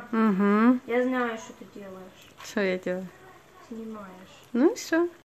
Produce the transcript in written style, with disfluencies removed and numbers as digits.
Угу. Я знаю, что ты делаешь. Что я делаю? Снимаешь. Ну и все.